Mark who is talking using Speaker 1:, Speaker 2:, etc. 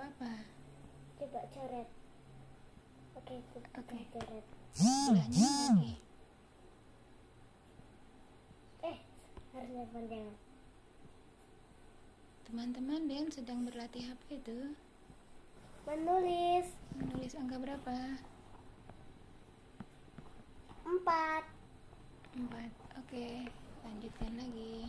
Speaker 1: apa-apa.
Speaker 2: Coba coret. Oke. Coret.
Speaker 1: Sebelahnya lagi.
Speaker 2: Harusnya panjang.
Speaker 1: Teman-teman, Den sedang berlatih apa itu?
Speaker 2: Menulis.
Speaker 1: Menulis angka berapa?
Speaker 2: 4.
Speaker 1: 4. Oke, lanjutkan lagi.